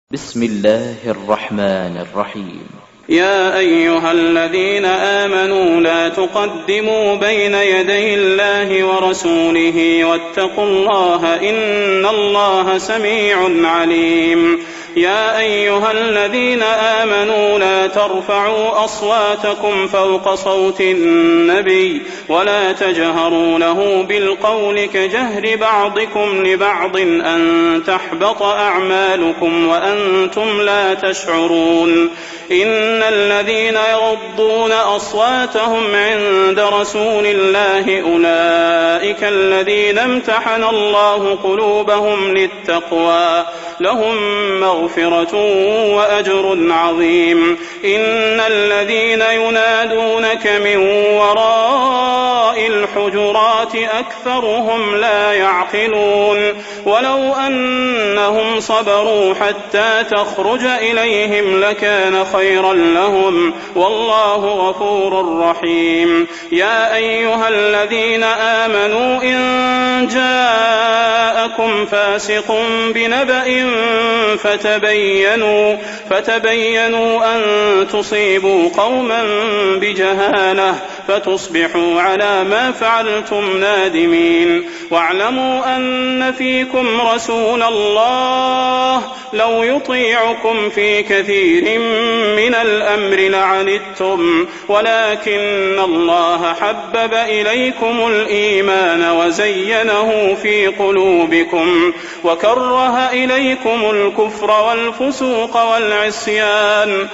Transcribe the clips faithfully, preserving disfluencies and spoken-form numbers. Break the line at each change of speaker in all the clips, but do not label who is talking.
بسم الله الرحمن الرحيم.
يا أيها الذين آمنوا لا تقدموا بين يدي الله ورسوله واتقوا الله إن الله سميع عليم. يا أيها الذين آمنوا لا ترفعوا أصواتكم فوق صوت النبي ولا تجهروا له بالقول كجهر بعضكم لبعض أن تحبط أعمالكم وأنتم لا تشعرون. إن الذين يغضون أصواتهم عند رسول الله أولئك الذين امتحن الله قلوبهم للتقوى لهم مغفرة وأجر عظيم. إن الذين ينادونك من وراء الحجرات أكثرهم لا يعقلون. ولو أنهم صبروا حتى تخرج إليهم لكان خيرا لهم والله غفور رحيم. يا أيها الذين آمنوا إن جاءكم فاسق بنبأ فتبينوا فتبينوا أن تصيبوا قوما بجهالة فتصبحوا على ما فعلتم نادمين. واعلموا أن فيكم رسول الله لو يطيعكم في كثير من الأمر لعنتم ولكن الله حبب إليكم الإيمان وزينه في قلوبكم وكره إليكم الكفر والفسوق والعصيان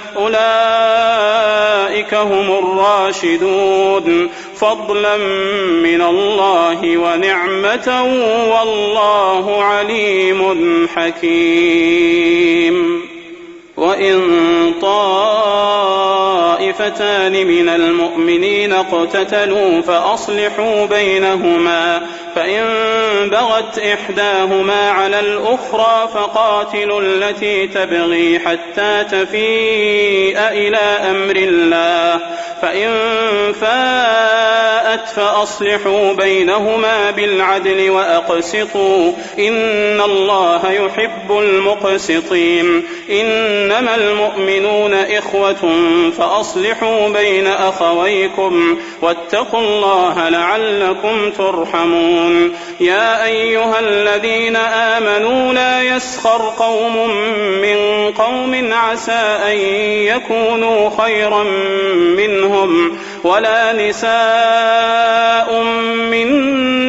أولئك هم الراشدون فضلا من الله ونعمة والله عليم حكيم. وإن طائفتان من المؤمنين اقتتلوا فأصلحوا بينهما فإن بغت إحداهما على الأخرى فقاتلوا التي تبغي حتى تفيء إلى أمر الله فإن فاءت فأصلحوا بينهما بالعدل وأقسطوا إن الله يحب المقسطين. إنما المؤمنون إخوة فأصلحوا بين أخويكم واتقوا الله لعلكم ترحمون. يا أيها الذين آمنوا لا يسخر قوم من قوم عسى أن يكونوا خيرا منهم ولا نساء من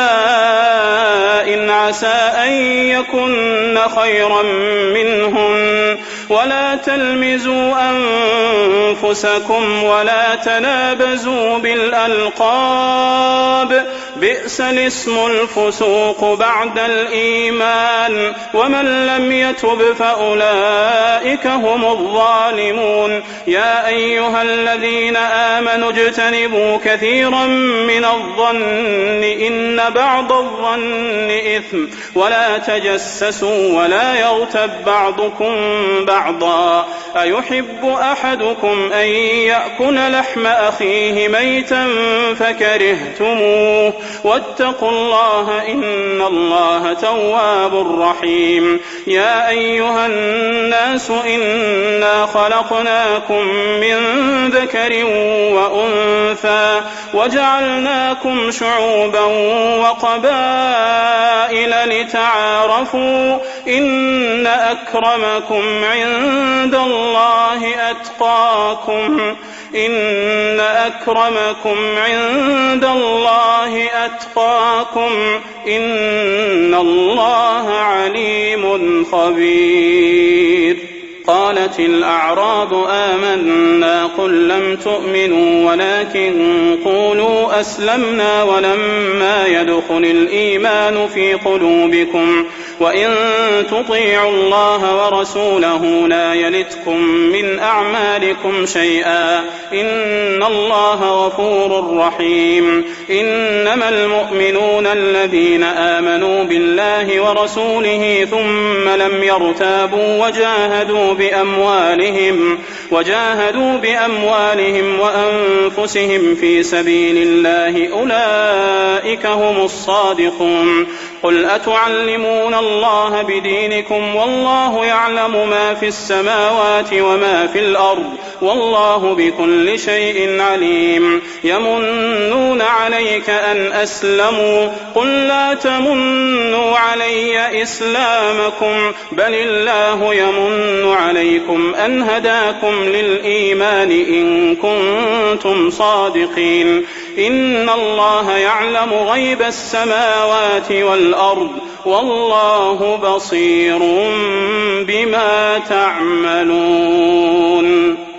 نساء عسى أن يكن خيرا منهن ولا تلمزوا أنفسكم ولا تنابزوا بالألقاب بئس الاسم الفسوق بعد الإيمان ومن لم يتب فأولئك هم الظالمون. يا أيها الذين آمنوا اجتنبوا كثيرا من الظن إن بعض الظن إثم ولا تجسسوا ولا يغتب بعضكم بعضا أيحب أحدكم أن يأكل لحم أخيه ميتا فكرهتموه واتقوا الله إن الله تواب رحيم. يا أيها الناس إنا خلقناكم من ذكر وأنثى وجعلناكم شعوبا وقبائل لتعارفوا إن أكرمكم عند الله أتقاكم إن أكرمكم عند الله أتقاكم إن الله عليم خبير. قالت الأعراب آمنا قل لم تؤمنوا ولكن قولوا أسلمنا ولما يدخل الإيمان في قلوبكم وإن تطيعوا الله ورسوله لا يلتكم من أعمالكم شيئا إن الله غفور رحيم. إنما المؤمنون الذين آمنوا بالله ورسوله ثم لم يرتابوا وجاهدوا بأموالهم وجاهدوا بأموالهم وأنفسهم في سبيل الله أولئك هم الصادقون. قل أتعلمون الله بدينكم والله يعلم ما في السماوات وما في الأرض والله بكل شيء عليم. يمنون عليك أن أسلموا قل لا تمنوا علي إسلامكم بل الله يمن عليكم أن هداكم للإيمان إن كنتم صادقين. إن الله يعلم غيب السماوات والأرض والله بصير بما تعملون.